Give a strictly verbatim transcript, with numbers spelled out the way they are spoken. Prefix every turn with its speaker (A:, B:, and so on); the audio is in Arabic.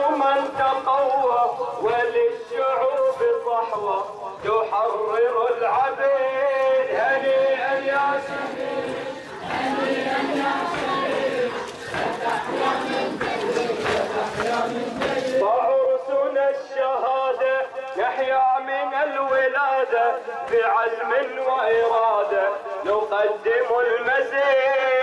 A: من تقوى وللشعوب صحوة تحرر العبيد. هنيئا يا شهيد هنيئا يا شهيد فتحيا من جديد فتحيا من جديد. وعرسنا الشهادة نحيا من الولادة بعزم وإرادة نقدم المزيد.